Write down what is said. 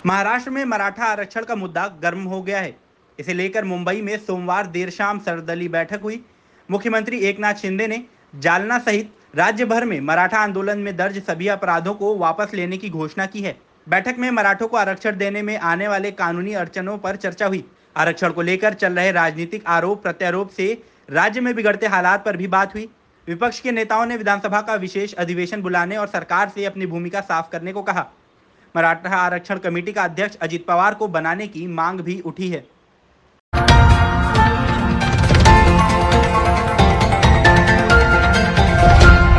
महाराष्ट्र में मराठा आरक्षण का मुद्दा गर्म हो गया है। इसे लेकर मुंबई में सोमवार देर शाम सर्वदलीय बैठक हुई। मुख्यमंत्री एकनाथ शिंदे ने जालना सहित राज्य भर में मराठा आंदोलन में दर्ज सभी अपराधों को वापस लेने की घोषणा की है। बैठक में मराठों को आरक्षण देने में आने वाले कानूनी अड़चनों पर चर्चा हुई। आरक्षण को लेकर चल रहे राजनीतिक आरोप प्रत्यारोप से राज्य में बिगड़ते हालात पर भी बात हुई। विपक्ष के नेताओं ने विधानसभा का विशेष अधिवेशन बुलाने और सरकार से अपनी भूमिका साफ करने को कहा। मराठा आरक्षण कमेटी का अध्यक्ष अजित पवार को बनाने की मांग भी उठी है।